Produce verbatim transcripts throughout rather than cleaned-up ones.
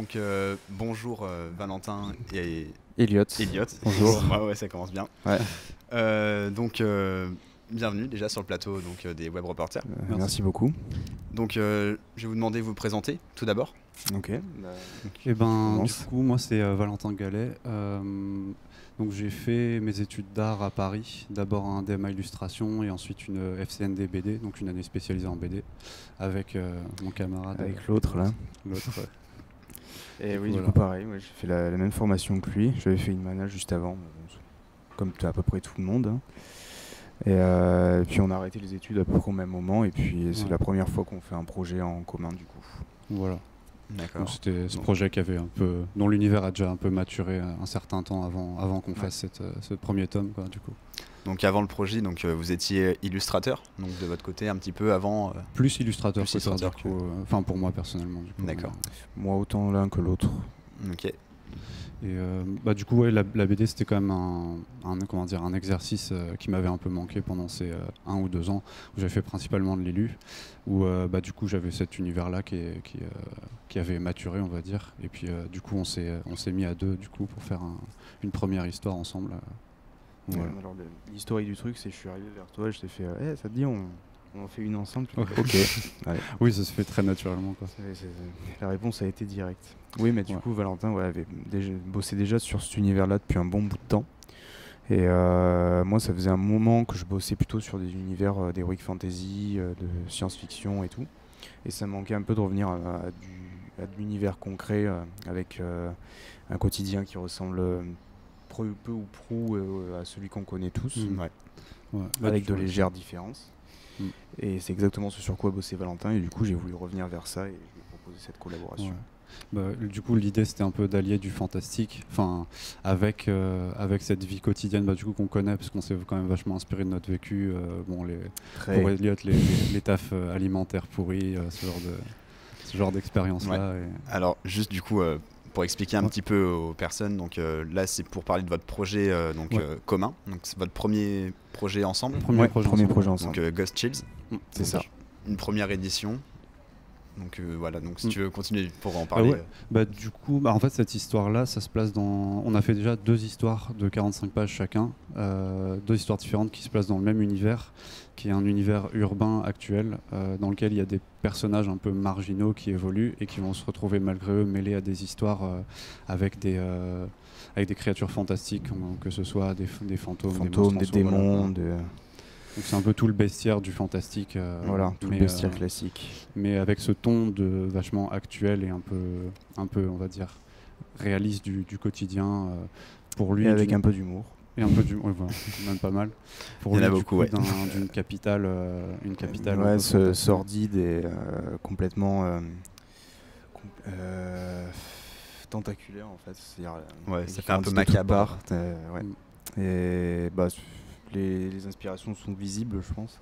Donc euh, bonjour euh, Valentin et Elliot. Elliot. Bonjour. ouais, ouais, ça commence bien. Ouais. Euh, donc euh, bienvenue déjà sur le plateau donc, euh, des web reporters. Euh, merci. merci beaucoup. Donc euh, je vais vous demander de vous présenter tout d'abord. Ok. Bah, et ben du coup moi c'est euh, Valentin Gallet. Euh, donc j'ai fait mes études d'art à Paris, d'abord un D M A illustration et ensuite une F C N D B D, donc une année spécialisée en B D, avec euh, mon camarade. Avec euh, l'autre là. L'autre. Ouais. Et oui, voilà. Du coup pareil, ouais, j'ai fait la, la même formation que lui. J'avais fait une mana juste avant, comme à peu près tout le monde. Hein. Et, euh, et puis on a arrêté les études à peu près au même moment, et puis c'est ouais. la première fois qu'on fait un projet en commun du coup. Voilà. D'accord. C'était ce projet qui avait un peu, dont l'univers a déjà un peu maturé un certain temps avant, avant qu'on ouais. fasse cette, ce premier tome, quoi, du coup. Donc avant le projet, donc euh, vous étiez illustrateur, donc de votre côté un petit peu avant. Euh, plus illustrateur, plus illustrateur que, enfin pour moi personnellement. D'accord. Moi autant l'un que l'autre. Ok. Et euh, bah, du coup, ouais, la, la B D, c'était quand même un, un, comment dire, un exercice euh, qui m'avait un peu manqué pendant ces euh, un ou deux ans, où j'avais fait principalement de l'élu, où euh, bah, du coup j'avais cet univers-là qui, qui, euh, qui avait maturé, on va dire. Et puis euh, du coup, on s'est on s'est mis à deux du coup, pour faire un, une première histoire ensemble. Euh, ouais. Alors l'histoire du truc, c'est que je suis arrivé vers toi et je t'ai fait hey, « ça te dit, on, on en fait une ensemble ?» Ok. Allez. Oui, ça se fait très naturellement, quoi. C'est, c'est, c'est... La réponse a été directe. Oui, mais du ouais. coup, Valentin ouais, avait déjà, bossé déjà sur cet univers-là depuis un bon bout de temps. Et euh, moi, ça faisait un moment que je bossais plutôt sur des univers euh, d'heroic fantasy, euh, de science-fiction et tout. Et ça me manquait un peu de revenir à, à, du, à de l'univers concret, euh, avec euh, un quotidien qui ressemble euh, peu, peu ou prou euh, à celui qu'on connaît tous, mmh. ouais. Ouais. avec de légères différences. Mmh. Et c'est exactement ce sur quoi bossait Valentin. Et du coup, j'ai voulu revenir vers ça et je lui ai proposé cette collaboration. Ouais. Bah, du coup, l'idée c'était un peu d'allier du fantastique, enfin avec euh, avec cette vie quotidienne, bah, du coup qu'on connaît parce qu'on s'est quand même vachement inspiré de notre vécu. Euh, bon, les Très... pour Elliot, les, les, les tafs euh, alimentaires pourris, euh, ce genre de ce genre d'expérience là. Ouais. Et... Alors juste du coup. Euh... Pour expliquer un ouais. petit peu aux personnes, donc euh, là c'est pour parler de votre projet euh, donc, ouais. euh, commun, donc c'est votre premier projet ensemble. Premier, ouais, projet, premier ensemble. projet ensemble. Donc euh, Ghost Chills, mmh, c'est ça. Une première édition. Donc euh, voilà, donc si mmh. tu veux continuer pour en Ah parler. ouais. Bah, du coup, bah, en fait cette histoire-là, ça se place dans. On a fait déjà deux histoires de quarante-cinq pages chacun, euh, deux histoires différentes qui se placent dans le même univers, qui est un univers urbain actuel, euh, dans lequel il y a des personnages un peu marginaux qui évoluent et qui vont se retrouver malgré eux mêlés à des histoires euh, avec des euh, avec des créatures fantastiques, que ce soit des, des fantômes, fantômes, des, des démons, voilà. de... Donc c'est un peu tout le bestiaire du fantastique. Euh, voilà, tout mais, le bestiaire euh, classique. Mais avec ce ton de vachement actuel et un peu, un peu on va dire, réaliste du, du quotidien. Euh, pour lui, et avec du... un peu d'humour. Et un peu d'humour, ouais, voilà, même pas mal. Pour Il y lui, en a beaucoup, ouais. d'un, d'une capitale, euh, une capitale. Ouais, ce sordide et euh, complètement euh, com- euh, tentaculaire en fait. C'est-à-dire, ouais, ça fait un peu macabre. Euh, ouais. mm. Et bah. Les, les inspirations sont visibles, je pense.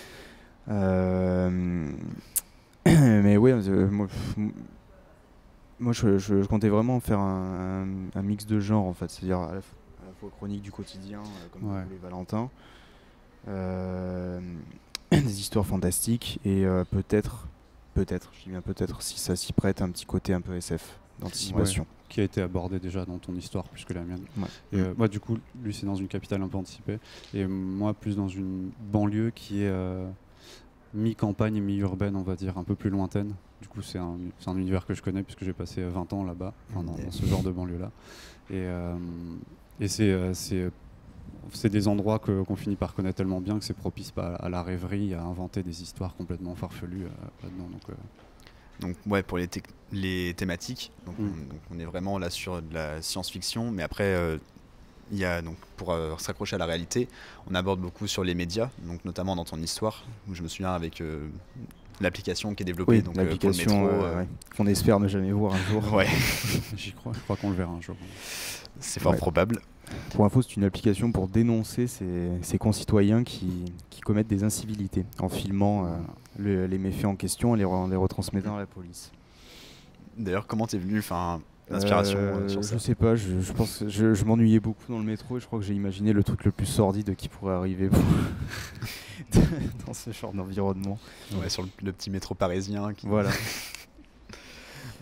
Euh, mais ouais, euh, moi, moi je, je, je comptais vraiment faire un, un, un mix de genres, en fait. C'est-à-dire à la, à la fois chronique du quotidien, euh, comme ouais. les Valentin, euh, des histoires fantastiques, et euh, peut-être, peut-être, je dis bien peut-être, si ça s'y prête, un petit côté un peu S F, d'anticipation. Ouais. Qui a été abordé déjà dans ton histoire plus que la mienne. Ouais. Et euh, moi, du coup, lui, c'est dans une capitale un peu anticipée, et moi, plus dans une banlieue qui est euh, mi-campagne et mi-urbaine, on va dire, un peu plus lointaine. Du coup, c'est un, c'est un univers que je connais puisque j'ai passé vingt ans là-bas, enfin, dans, dans ce genre de banlieue-là. Et, euh, et c'est, euh, c'est, c'est des endroits que, qu'on finit par connaître tellement bien que c'est propice à, à la rêverie, à inventer des histoires complètement farfelues euh, là-dedans. Donc, euh, Donc ouais, pour les, te- les thématiques, donc, Mm. on, donc on est vraiment là sur de la science-fiction, mais après euh, il y a donc pour euh, s'accrocher à la réalité, on aborde beaucoup sur les médias, donc notamment dans ton histoire, où je me souviens avec euh, l'application qui est développée oui, donc l'application euh, pour le métro, euh, euh, ouais. qu'on espère ne jamais voir un jour. Ouais, j'y crois, je crois qu'on le verra un jour. c'est fort Ouais. probable. Pour info, c'est une application pour dénoncer ses, ses concitoyens qui, qui commettent des incivilités en filmant euh, le, les méfaits en question et les, en les retransmettant à la police. D'ailleurs, comment t'es venu, enfin, l'inspiration euh, euh, sur ça? Je sais pas, je, je pense que je, je m'ennuyais beaucoup dans le métro et je crois que j'ai imaginé le truc le plus sordide qui pourrait arriver pour dans ce genre d'environnement. Ouais, sur le, le petit métro parisien. Qui... Voilà.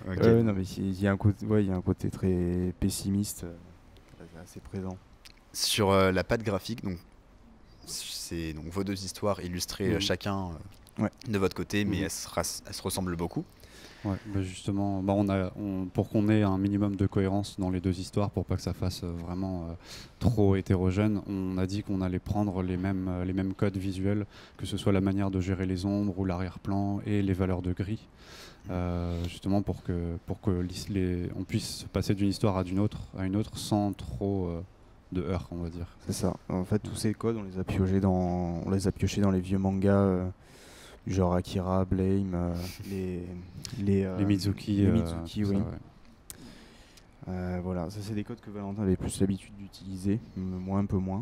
Ok. Euh, non, mais il y, a un côté, ouais, il y a un côté très pessimiste, euh, assez présent. Sur euh, la patte graphique, donc c'est donc vos deux histoires illustrées Mhm. chacun euh, Ouais. de votre côté, mais Mhm. elles, se ras- elles se ressemblent beaucoup. Ouais, bah justement, bah on a, on, pour qu'on ait un minimum de cohérence dans les deux histoires, pour pas que ça fasse euh, vraiment euh, trop hétérogène, on a dit qu'on allait prendre les mêmes, euh, les mêmes codes visuels, que ce soit la manière de gérer les ombres ou l'arrière-plan et les valeurs de gris, euh, justement pour que, pour que l'his- les, on puisse passer d'une histoire à, d'une autre, à une autre sans trop euh, de heurts, on va dire. C'est ça. En fait, tous ces codes, on les a piochés dans, on les a piochés dans les vieux mangas, euh, du genre Akira, Blame, euh, les, les, euh, Les Mizuki, les euh, Mizuki, ça, oui. ouais. Euh, voilà, ça c'est des codes que Valentin avait plus l'habitude d'utiliser, m- moi un peu moins.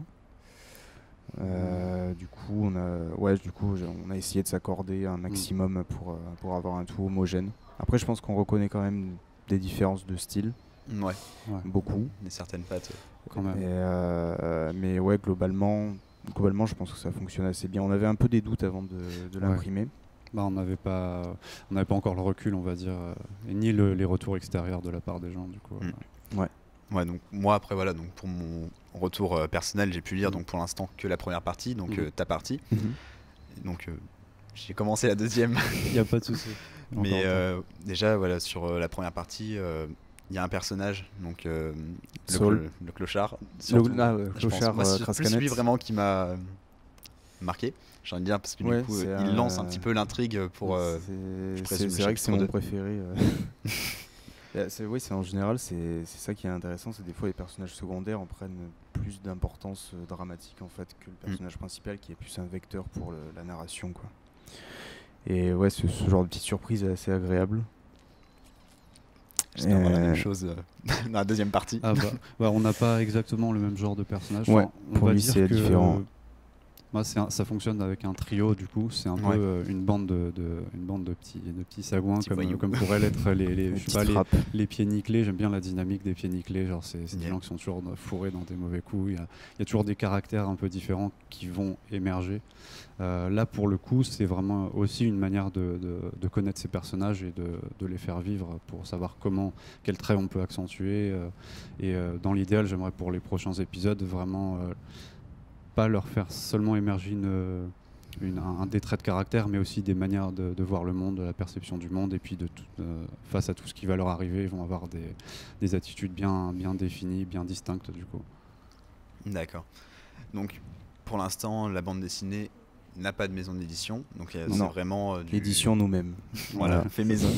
Euh, du coup, on a, ouais, du coup, j'ai- on a essayé de s'accorder un maximum pour, euh, pour avoir un tout homogène. Après, je pense qu'on reconnaît quand même des différences de style, Ouais, Ouais, beaucoup. des certaines pattes. quand même. Et, euh, mais ouais, globalement, globalement, je pense que ça fonctionne assez bien. On avait un peu des doutes avant de, de Ouais. l'imprimer. Bah, on n'avait pas, on n'avait pas encore le recul, on va dire, euh, et ni le- les retours extérieurs de la part des gens, du coup. Mm. euh. Ouais, donc moi après voilà, donc pour mon retour euh, personnel, j'ai pu lire Mhm. donc pour l'instant que la première partie, donc Mhm. euh, ta partie. Et donc euh, j'ai commencé la deuxième, Il n'y a pas de souci. Encore mais un temps. euh, déjà voilà sur euh, la première partie, euh, il y a un personnage donc euh, le, Saul. clo- le clochard. Le, surtout, ah, ouais, je pense. clochard, Moi, euh, c'est plus Kraskanets. lui vraiment qui m'a euh, marqué. J'ai envie de dire parce que Ouais, du coup c'est euh, il lance un un- petit peu l'intrigue pour. euh, C'est- je c'est présume, c'est le vrai que c'est chapitre mon deux. préféré. euh. Euh, c'est- oui, c'est en général, c'est c'est ça qui est intéressant, c'est des fois les personnages secondaires en prennent plus d'importance euh, dramatique en fait que le personnage principal qui est plus un vecteur pour le- la narration, quoi. Et ouais, ce, ce genre de petite surprise est assez agréable. J'espère voir la même Euh, chose euh, dans la deuxième partie. Ah bah, bah, on n'a pas exactement le même genre de personnage. Ouais, Enfin, on pour va lui, dire c'est que, différent. Moi, c'est un- ça fonctionne avec un trio, du coup. C'est un Ouais. peu euh, une bande de, de- une bande de petits, de petits sagouins, Petits comme, voyous. comme pourraient l'être les, les, les je sais petites pas, les, frappes. les pieds nickelés. J'aime bien la dynamique des pieds nickelés. Genre, c'est c'est des Yeah. gens qui sont toujours fourrés dans des mauvais coups. Il y a, il y a toujours des caractères un peu différents qui vont émerger. Euh, là, pour le coup, c'est vraiment aussi une manière de, de- de connaître ces personnages et de, de les faire vivre pour savoir comment, quels traits on peut accentuer. euh, et euh, dans l'idéal, j'aimerais pour les prochains épisodes vraiment euh, pas leur faire seulement émerger une, une- un, un des traits de caractère, mais aussi des manières de, de voir le monde, de la perception du monde, et puis de tout, euh, face à tout ce qui va leur arriver, ils vont avoir des, des attitudes bien, bien définies, bien distinctes du coup. D'accord. Donc, pour l'instant, la bande dessinée n'a pas de maison d'édition. Donc, euh, Non. c'est vraiment euh, du- L'édition nous-mêmes. Voilà, Voilà. fait maison.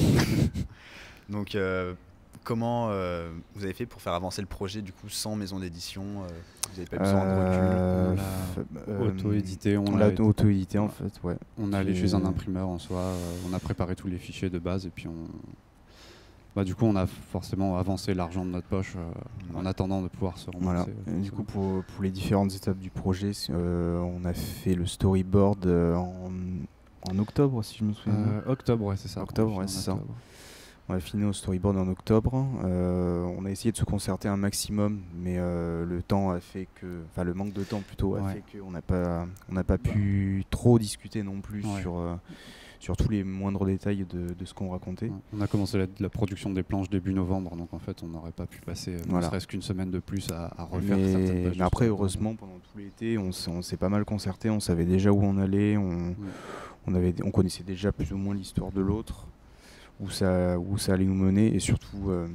Donc, euh, comment euh, vous avez fait pour faire avancer le projet du coup sans maison d'édition euh, Vous n'avez pas eu besoin de recul Euh, On l'a f- euh, auto-édité, on On l'a l'a auto-édité en voilà. fait, ouais. On est allé Qui chez un est- imprimeur en soi, euh, on a préparé tous les fichiers de base et puis on. Bah, du coup, on a forcément avancé l'argent de notre poche euh, en Ouais. attendant de pouvoir se rembourser. Voilà. euh, Et du coup, forcément. pour, pour les différentes étapes du projet, c'est, euh, on a fait le storyboard euh, en, en octobre, si je me souviens. bien. Euh, octobre, ouais, c'est ça. Octobre, on a ouais, fini en c'est ça. octobre. On a fini au storyboard en octobre. Euh, on a essayé de se concerter un maximum, mais euh, le temps a fait que, enfin le manque de temps plutôt a Ouais. fait qu'on n'a pas, on n'a pas pu trop discuter non plus Ouais. sur, euh, sur tous les moindres détails de, de ce qu'on racontait. Ouais. On a commencé la, la production des planches début novembre, donc en fait, on n'aurait pas pu passer euh, ne Voilà. serait-ce qu'une semaine de plus à, à refaire certaines Mais, pages. mais après, de heureusement, pendant tout l'été, on, s'est- on s'est pas mal concerté, on savait déjà où on allait, on, on, avait, on connaissait déjà plus ou moins l'histoire de l'autre, où ça, où ça allait nous mener, et surtout euh,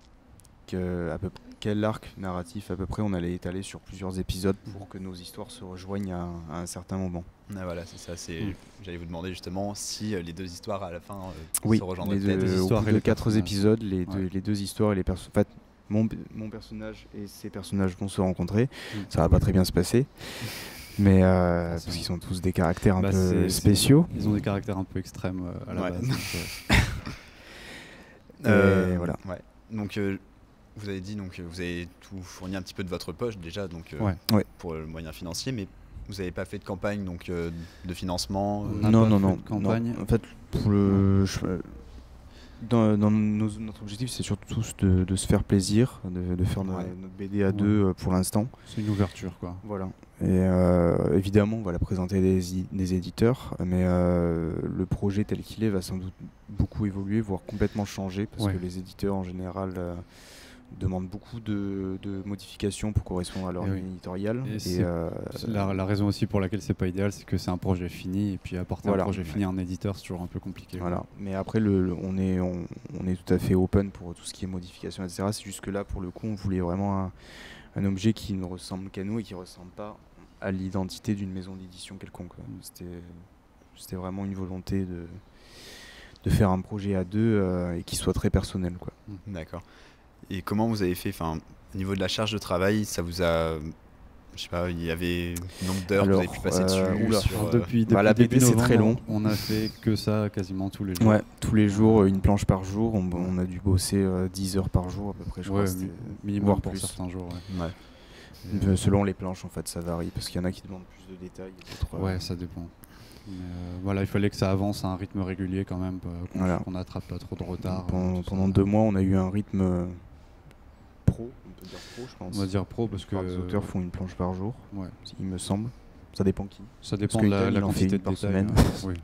que, à peu, quel arc narratif à peu près on allait étaler sur plusieurs épisodes pour que nos histoires se rejoignent à, à un certain moment. Ah, voilà, c'est ça. C'est. Mm. J'allais vous demander justement si euh, les deux histoires à la fin euh, Oui, se rejoindraient les peut-être. deux, Des au histoires bout et de les quatre personnages. épisodes, les, deux, Ouais. les deux histoires et les personnages. En fait, mon, mon personnage et ces personnages vont se rencontrer. Mm. Ça va pas très bien se passer. Mais euh, Forcément. parce qu'ils sont tous des caractères un Bah, peu c'est- spéciaux. Ils ont des caractères un peu extrêmes euh, à la Ouais. base. donc, euh, Euh, Et voilà. Ouais. Donc, euh, vous avez dit donc euh, vous avez tout fourni un petit peu de votre poche déjà, donc euh, Ouais. Ouais. pour le moyen financier, mais vous n'avez pas fait de campagne donc euh, de financement. On euh, n'a non, pas non, fait non, de campagne. non. En fait, pour le, je- dans, dans nos, notre objectif, c'est surtout de, de se faire plaisir, de, de faire no- Ouais. notre B D à Ouais. deux euh, pour l'instant. C'est une ouverture, quoi. Voilà. Et euh, évidemment, on va la présenter des, i- des éditeurs, mais euh, le projet tel qu'il est va sans doute beaucoup évoluer, voire complètement changer, parce Ouais. que les éditeurs en général euh, demandent beaucoup de, de modifications pour correspondre à leur Et oui. ligne éditoriale. Et Et, c'est- euh, La, la raison aussi pour laquelle c'est pas idéal, c'est que c'est un projet fini, et puis apporter Voilà. un projet fini à un éditeur, c'est toujours un peu compliqué. Voilà. Mais après, le, le- on, est, on, on est tout à fait open pour tout ce qui est modification, et cetera. C'est juste que là, pour le coup, on voulait vraiment un, un objet qui ne ressemble qu'à nous et qui ne ressemble pas à l'identité d'une maison d'édition quelconque. quoi. C'était, c'était vraiment une volonté de, de faire un projet à deux euh, et qui soit très personnel. Quoi. D'accord. Et comment vous avez fait, enfin, au niveau de la charge de travail, ça vous a, je sais pas, il y avait un nombre d'heures que vous Alors, avez pu passer euh, dessus oula. sur, Alors, euh, depuis, depuis bah, la B D, début c'est novembre, très long. On a fait que ça quasiment tous les jours. Ouais, tous les jours, une planche par jour. On, on a dû bosser euh, dix heures par jour à peu près, je Ouais, crois. c'était- mi- minimum voire pour plus. certains jours. Ouais. ouais. Euh, Selon les planches, en fait, ça varie parce qu'il y en a qui demandent plus de détails. et d'autres, euh, Ouais, ça dépend. Mais, euh, voilà, il fallait que ça avance à un rythme régulier quand même, euh, qu'on Voilà. qu'on n'attrape pas trop de retard. Pendant, euh, tout ça. pendant deux mois, on a eu un rythme euh, pro, on peut dire pro, je pense. On va dire pro parce que La plupart des auteurs font une planche par jour, ouais, il me semble. Ça dépend qui. ça dépend que de la, Italie, la il en fait quantité une de par détails. semaine. euh, oui.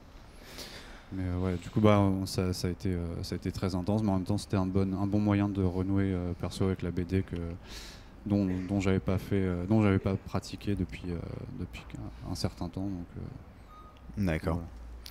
Mais euh, ouais, du coup, bah, on- ça, ça, a été, euh, ça a été très intense, mais en même temps, c'était un bon, un bon moyen de renouer euh, perso avec la B D que, dont, dont j'avais pas fait, euh, dont j'avais pas pratiqué depuis, euh, depuis un, un certain temps. Donc, euh, D'accord. voilà.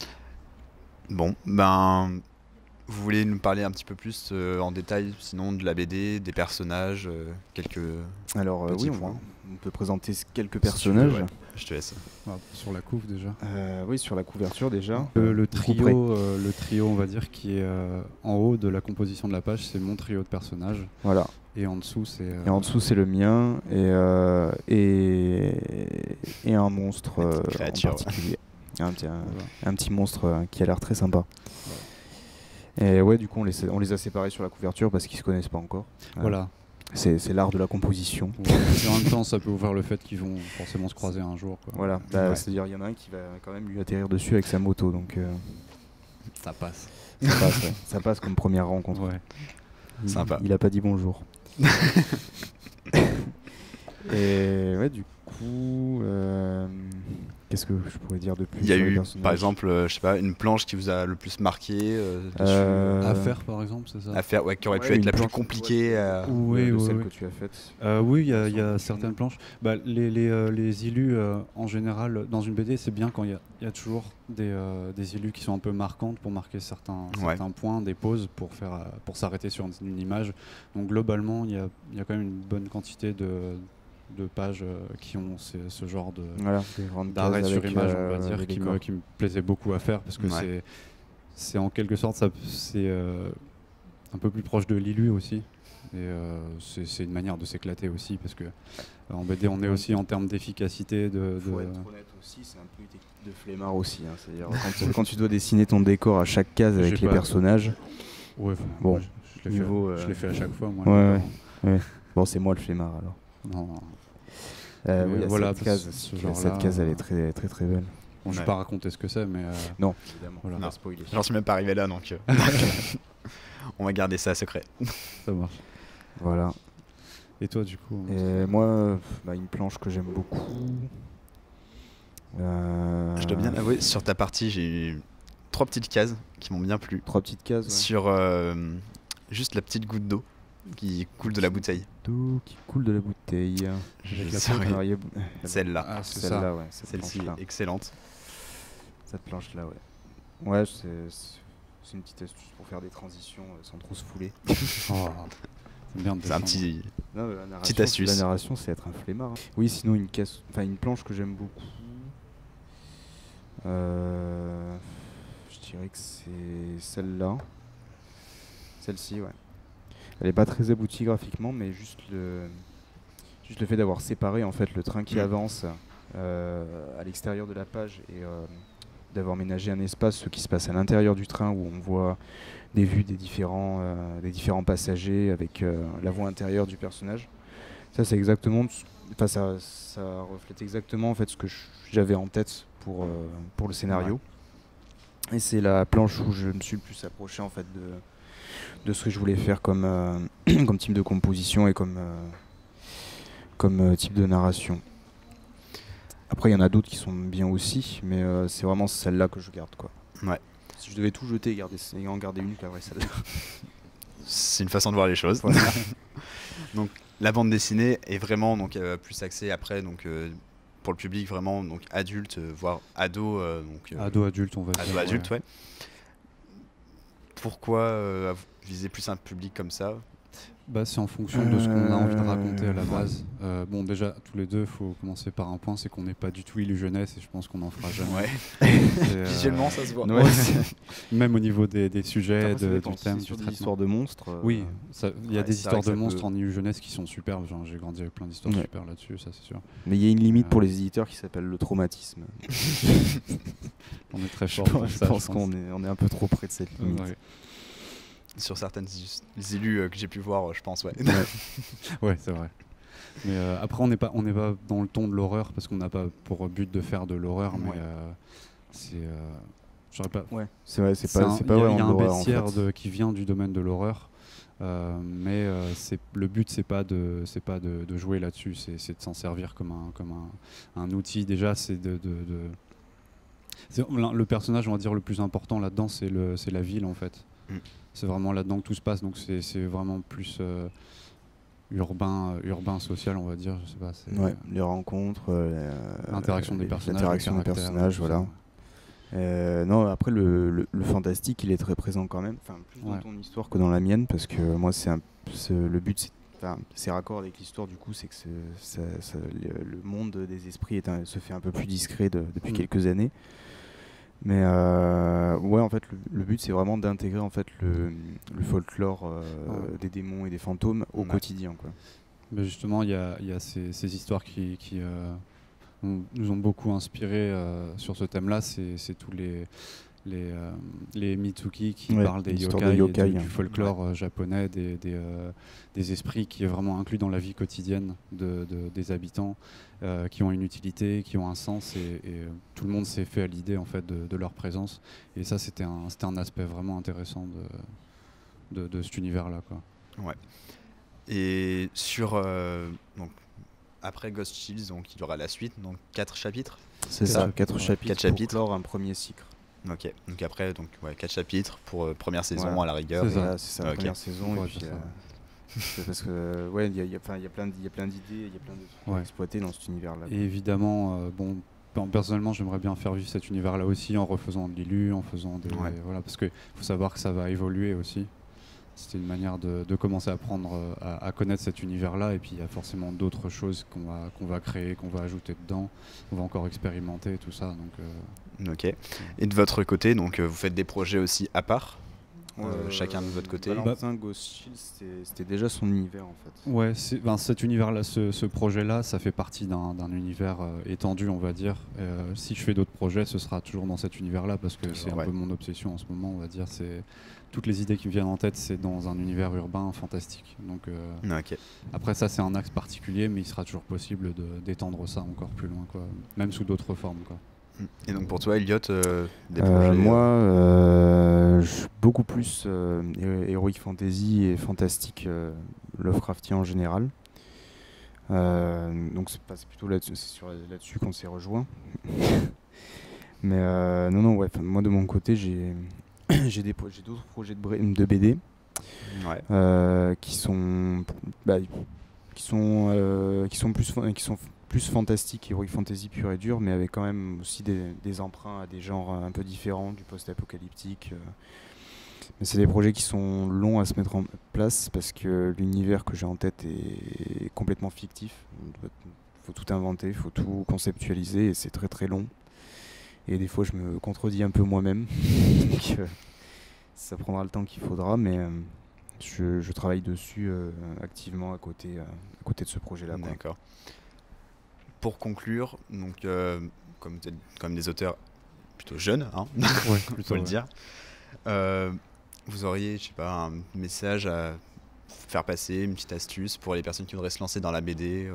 Bon, ben, vous voulez nous parler un petit peu plus euh, en détail, sinon de la B D, des personnages, euh, quelques. Alors, euh, Petit oui, on, point. on peut présenter quelques Si tu personnages. veux, ouais. Je te laisse. Voilà, sur la couve déjà. Euh, oui, sur la couverture déjà. Le, le Vous couperez. trio, euh, le trio, on va dire, qui est euh, en haut de la composition de la page, c'est mon trio de personnages. Voilà. Et en dessous, c'est. euh, Et en dessous, c'est le mien et, euh, et, et un monstre Une euh, petite créature, en particulier. Un, petit, un, voilà. un petit monstre euh, qui a l'air très sympa. Et ouais, du coup, on les, on les a séparés sur la couverture parce qu'ils se connaissent pas encore. Euh, Voilà. C'est, c'est l'art de la composition. Ouais. Et en même temps, ça peut ouvrir le fait qu'ils vont forcément se croiser un jour. Quoi. Voilà, bah, Ouais. c'est-à-dire il y en a un qui va quand même lui atterrir dessus avec sa moto, donc euh, Ça passe. ça, passe, ouais. Ça passe comme première rencontre. Ouais. Il, Sympa. Il a pas dit bonjour. Et ouais, du coup, euh, qu'est-ce que je pourrais dire de plus Il y a sur les eu, personnages par exemple, euh, je sais pas, une planche qui vous a le plus marqué euh, dessus, Euh, À faire, par exemple, c'est ça à faire, ouais, qui aurait ouais, pu être une la plus planche, compliquée. ouais, à- Oui, de oui, celle oui. que tu as faite. Euh, oui, il y a, il y a Sans certaines doute. planches. Bah, les, les, euh, les illus, euh, en général, dans une B D, c'est bien quand il y a, il y a toujours des, euh, des illus qui sont un peu marquantes pour marquer certains, Ouais. certains points, des pauses pour, faire, euh, pour s'arrêter sur une, une image. Donc globalement, il y a, il y a quand même une bonne quantité de, de pages euh, qui ont ces- ce genre de, Voilà, des grandes d'arrêt cases sur avec, image, euh, on va dire, les qui décors. me, qui me plaisait beaucoup à faire parce que Ouais. c'est, c'est en quelque sorte ça, c'est euh, un peu plus proche de l'illu aussi. Et euh, c'est, c'est une manière de s'éclater aussi parce que euh, en B D on est aussi en termes d'efficacité. De, Faut de- être honnête aussi, c'est un peu une technique de flemmard aussi. hein. C'est-à-dire quand, quand tu dois dessiner ton décor à chaque case avec J'ai les pas- personnages, Ouais, enfin, Bon, moi, je, je l'ai niveau, fait, euh, je l'ai fait à chaque fois. Moi, ouais, le- ouais. bon, c'est moi le flemmard alors. Non, non. Euh, Mais oui, il y a voilà, cette case, ce- aussi, ce qui- genre-là, cette case, elle euh, est très très très belle. Bon, je Ouais. vais pas raconter ce que c'est, mais euh, Non, évidemment, Voilà. on va Non. spoiler. J'en suis même pas arrivé là, donc euh, on va garder ça secret. ça marche. Voilà. Et toi, du coup Et moi, euh, bah, une planche que j'aime beaucoup. Euh, Je dois bien avouer, sur ta partie, j'ai eu trois petites cases qui m'ont bien plu. Trois petites cases. ouais. Sur euh, juste la petite goutte d'eau qui coule de la bouteille. D'eau qui coule de la bouteille. Je Avec la saurais- Alors, il y a- Celle-là. Ah, c'est Celle-là, ça. ouais. Cette Celle-ci planche-là. est excellente. Cette planche-là, ouais. Ouais, c'est c'est- c'est une petite astuce pour faire des transitions euh, sans trop se fouler. Oh, c'est bien de C'est un descendre. petit. Non, la narration, Petite astuce. La narration, c'est être un flemmard. hein. Oui, sinon une caisse, enfin une planche que j'aime beaucoup. Euh, je dirais que c'est celle-là. Celle-ci, ouais. Elle est pas très aboutie graphiquement, mais juste le, juste le fait d'avoir séparé en fait le train qui Mm. avance euh, à l'extérieur de la page et euh, d'avoir ménagé un espace, ce qui se passe à l'intérieur du train où on voit des vues des différents, euh, des différents passagers avec euh, la voix intérieure du personnage. Ça, c'est exactement, ce- enfin ça, ça reflète exactement en fait ce que je- j'avais en tête pour euh, pour le scénario. Et c'est la planche où je me suis le plus approché en fait de, de ce que je voulais faire comme, euh, comme type de composition et comme, euh, comme euh, type de narration. Après il y en a d'autres qui sont bien aussi, mais euh, c'est vraiment celle-là que je garde quoi. Ouais. Si je devais tout jeter et, garder, et en garder une, je garderais celle-là. C'est une façon de voir les choses. Voilà. Donc la bande dessinée est vraiment donc, euh, plus axée après donc, euh, pour le public vraiment donc, adulte, euh, voire ado. Euh, donc, euh, Ado adulte, on va dire. Ado adulte, ouais. ouais. Pourquoi euh, viser plus un public comme ça? Bah, c'est en fonction de ce qu'on a envie de raconter à la base. Euh, bon, déjà, tous les deux, il faut commencer par un point, c'est qu'on n'est pas du tout illusionniste et je pense qu'on n'en fera jamais. Ouais. Euh, Visuellement, ça se voit. Ouais. Même au niveau des, des sujets, de, du thème, sur du des histoires de monstres. Euh... Oui, il y a ouais, des histoires de monstres peut... en illusionniste qui sont superbes. Genre, j'ai grandi avec plein d'histoires ouais. super là-dessus, ça c'est sûr. Mais il y a une limite euh... pour les éditeurs qui s'appelle le traumatisme. On est très fort. Je pense, ça, pense qu'on est, on est un peu trop près de cette limite. Ouais. Sur certaines élus euh, que j'ai pu voir, je pense, ouais. Ouais, ouais c'est vrai. Mais euh, après, on n'est pas, on n'est pas dans le ton de l'horreur parce qu'on n'a pas pour but de faire de l'horreur, ouais. mais euh, c'est, euh, j'aurais pas. Ouais. C'est vrai, c'est, c'est pas, un, c'est pas y a, vraiment y a un d'horreur, bestiaire en fait. de, qui vient du domaine de l'horreur, euh, mais euh, c'est le but, c'est pas de, c'est pas de, de jouer là-dessus, c'est, c'est de s'en servir comme un, comme un, un outil. Déjà, c'est de, de, de c'est, le personnage, on va dire le plus important là-dedans, c'est le, c'est la ville en fait. Mm. C'est vraiment là-dedans que tout se passe, donc c'est, c'est vraiment plus euh, urbain, euh, urbain, social, on va dire. Je sais pas. C'est, ouais, les rencontres, euh, l'interaction des personnages, l'interaction des personnages, voilà. Ouais. Euh, non, après le, le, le fantastique, il est très présent quand même. Enfin, plus ouais. dans ton histoire que dans la mienne, parce que moi, c'est, un, c'est le but, c'est, enfin, c'est raccord avec l'histoire. Du coup, c'est que c'est, ça, ça, le, le monde des esprits est un, se fait un peu plus discret de, depuis mmh. quelques années. Mais euh, ouais, en fait, le, le but c'est vraiment d'intégrer en fait le, le folklore euh, ouais. des démons et des fantômes au ouais. quotidien, quoi. Mais justement, il y a, y a ces, ces histoires qui, qui euh, on, nous ont beaucoup inspiré euh, sur ce thème-là. C'est, c'est tous les les, euh, les Mitsuki qui ouais, parlent des yokai, de yokai et du, du folklore ouais. japonais, des, des, euh, des esprits qui est vraiment inclus dans la vie quotidienne de, de, des habitants, euh, qui ont une utilité, qui ont un sens, et, et euh, tout le monde s'est fait à l'idée en fait de, de leur présence. Et ça, c'était un, c'était un aspect vraiment intéressant de, de, de cet univers-là, quoi. Ouais. Et sur euh, donc après Ghost Shields, donc il y aura la suite, donc quatre chapitres. C'est ça, quatre ouais. chapitres. Quatre chapitres. Pour clore un premier cycle. Ok, donc après, donc, ouais, quatre chapitres pour euh, première saison ouais. à la rigueur. C'est ça, c'est ça la okay. première saison. Ouais, et puis, euh, parce que ouais, il y, y, y a plein d'idées, il y a plein de trucs ouais. à exploiter dans cet univers-là. Et évidemment, euh, bon, personnellement, j'aimerais bien faire vivre cet univers-là aussi en refaisant de l'Ilu, en faisant des, ouais. voilà, parce que faut savoir que ça va évoluer aussi. C'était une manière de, de commencer à apprendre à, à connaître cet univers-là, et puis il y a forcément d'autres choses qu'on va, qu'on va créer, qu'on va ajouter dedans, on va encore expérimenter tout ça. Donc, euh, ok. Et de votre côté, donc vous faites des projets aussi à part, euh, euh, chacun de votre côté. Valentin Ghost Shields, c'était, c'était déjà son univers en fait. Ouais, c'est, ben, cet univers-là, ce, ce projet-là, ça fait partie d'un, d'un univers euh, étendu, on va dire. Euh, si je fais d'autres projets, ce sera toujours dans cet univers-là, parce que c'est ouais. un peu mon obsession en ce moment, on va dire. C'est toutes les idées qui me viennent en tête, c'est dans un univers urbain fantastique. Donc euh, okay. après ça, c'est un axe particulier, mais il sera toujours possible de, d'étendre ça encore plus loin, quoi. Même sous d'autres formes, quoi. Et donc pour toi, Elliot, euh, des euh, projets Moi, euh, je suis beaucoup plus euh, heroic fantasy et fantastique euh, Lovecraftien en général. Euh, donc c'est, pas, c'est plutôt là-dessus, c'est sur, là-dessus qu'on s'est rejoint. Mais euh, non, non, ouais, moi de mon côté, j'ai j'ai, des pro- j'ai d'autres projets de, br- de B D ouais. euh, qui sont bah, qui sont euh, qui sont plus qui sont plus fantastiques, heroic fantasy pur et dur, mais avec quand même aussi des, des emprunts à des genres un peu différents, du post-apocalyptique. Euh. Mais c'est des projets qui sont longs à se mettre en place parce que l'univers que j'ai en tête est complètement fictif. Il faut tout inventer, il faut tout conceptualiser et c'est très très long. Et des fois, je me contredis un peu moi-même. Donc, euh, ça prendra le temps qu'il faudra, mais euh, je, je travaille dessus euh, activement à côté, euh, à côté de ce projet-là. Quoi. D'accord. Pour conclure, donc, euh, comme, comme des auteurs plutôt jeunes, hein, ouais, il faut le ouais. dire, euh, vous auriez, je sais pas, un message à faire passer, une petite astuce pour les personnes qui voudraient se lancer dans la B D euh...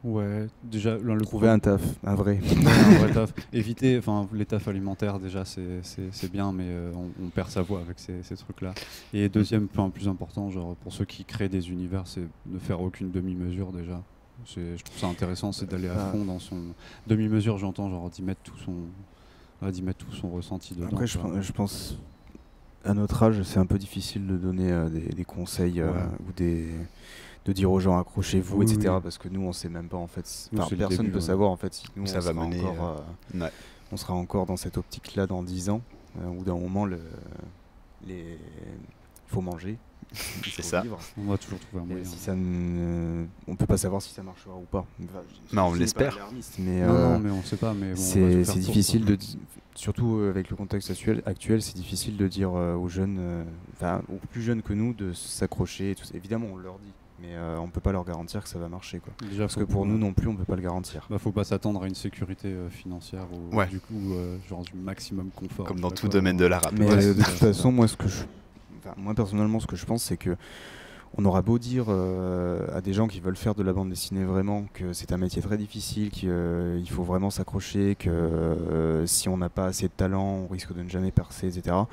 Ouais, déjà le Trouver un taf, un vrai. Ouais, un vrai taf. Éviter, enfin les tafs alimentaires déjà c'est, c'est, c'est bien, mais euh, on, on perd sa voix avec ces, ces trucs-là. Et deuxième point plus important, genre pour ceux qui créent des univers, c'est ne faire aucune demi-mesure déjà. C'est, je trouve ça intéressant, c'est d'aller à fond dans son demi-mesure. J'entends genre d'y mettre tout son, ouais, d'y mettre tout son ressenti dedans. Après, je, je pense à notre âge, c'est un peu difficile de donner euh, des, des conseils euh, ouais. ou des de dire aux gens accrochez-vous, oui, et cetera. Oui. Parce que nous, on sait même pas en fait. Enfin, personne ne peut ouais. savoir en fait si nous ça on, va sera mener, encore, euh, ouais. on sera encore dans cette optique-là dans dix ans, euh, où d'un moment, le, les, il faut manger. C'est ça. Vivre. On va toujours trouver un moyen. Si ça ne... On peut pas savoir si ça marchera ou pas. Enfin, non, on l'espère. Mais non, euh, non, mais on sait pas. Mais bon, c'est, c'est difficile de, surtout avec le contexte actuel, actuel c'est difficile de dire euh, aux jeunes, enfin euh, aux plus jeunes que nous, de s'accrocher. Et tout ça. Évidemment, on leur dit. Mais euh, on peut pas leur garantir que ça va marcher, quoi. Déjà, parce que pour nous non plus, on peut pas le garantir. Bah, faut pas s'attendre à une sécurité euh, financière ou ouais. du coup euh, genre du maximum confort. Comme dans tout quoi, domaine de la rap. Mais ouais, euh, de toute façon, moi ce que je, enfin, moi personnellement, ce que je pense, c'est que on aura beau dire euh, à des gens qui veulent faire de la bande dessinée vraiment que c'est un métier très difficile, qu'il euh, faut vraiment s'accrocher, que euh, si on n'a pas assez de talent, on risque de ne jamais percer, et cetera.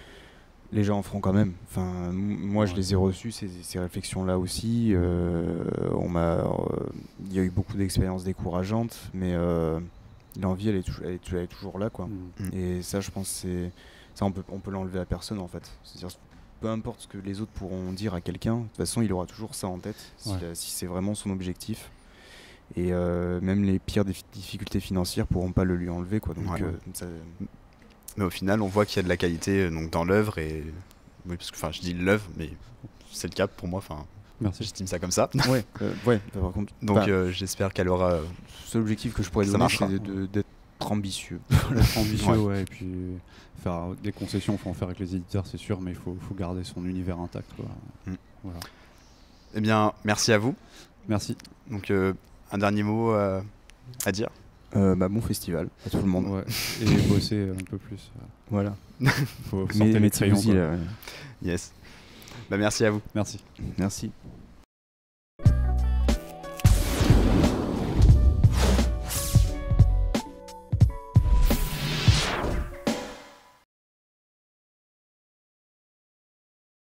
Les gens en feront quand même. Enfin, moi, ouais. je les ai reçus, ces, ces réflexions-là aussi. Euh, on m'a, euh, il y a eu beaucoup d'expériences décourageantes, mais euh, l'envie, elle est, tou- elle, est, elle est toujours là, quoi. Mmh. Et ça, je pense, c'est ça, on peut, on peut l'enlever à personne, en fait. C'est-à-dire, peu importe ce que les autres pourront dire à quelqu'un, de toute façon, il aura toujours ça en tête, si, ouais. si c'est vraiment son objectif. Et euh, même les pires difficultés financières pourront pas le lui enlever, quoi. Donc, ouais. euh, ça, mais au final, on voit qu'il y a de la qualité donc, dans l'œuvre. Et oui, parce que enfin, je dis l'œuvre, mais c'est le cas pour moi. Enfin, merci. J'estime ça comme ça. Ouais. euh, ouais. Par contre, donc bah, euh, j'espère qu'elle aura. Euh, seul objectif que je pourrais donner, c'est de, de, d'être ambitieux. D'être ambitieux, ouais. ouais. Et puis faire des concessions, faut en faire avec les éditeurs, c'est sûr, mais il faut, faut garder son univers intact, quoi. Mm. Voilà. Eh bien, merci à vous. Merci. Donc, euh, un dernier mot euh, à dire. Euh, bah, bon festival à tout le monde. Ouais. Et bosser un peu plus. Voilà. Faut sortir les crayons. Là, ouais. Yes. Bah, merci à vous. Merci. Merci.